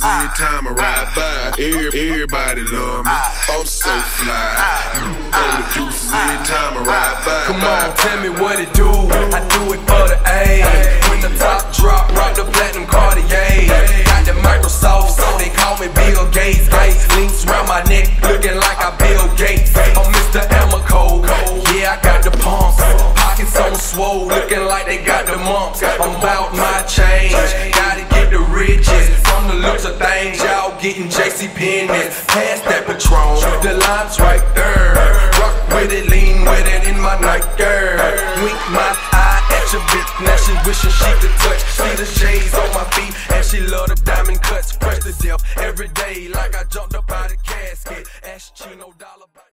every time I ride by. Everybody love me, I'm so fly. Throw the deuces every time I ride by. Come on, tell me what it do. I do it for the A. When the top drop, rock the platinum Cartier. Got the Microsoft, so they call me Bill Gates. Links round my neck, looking like I Bill Gates. I'm Mr. Amaco, yeah, I got the pumps. Pockets on swole, looking like they got the mumps. I'm about my change, gotta get the riches. From the looks of things, y'all getting JC Penney's. Pass that Patron, the line's right there. Rock with it, lean with it in my night, girl. Wink my eye at your bitch, now she wishing she could touch. See the shades on my feet, and she love the diamond cuts. Fresh to death every day, like I jumped up out of casket. Ask Chino Dollar.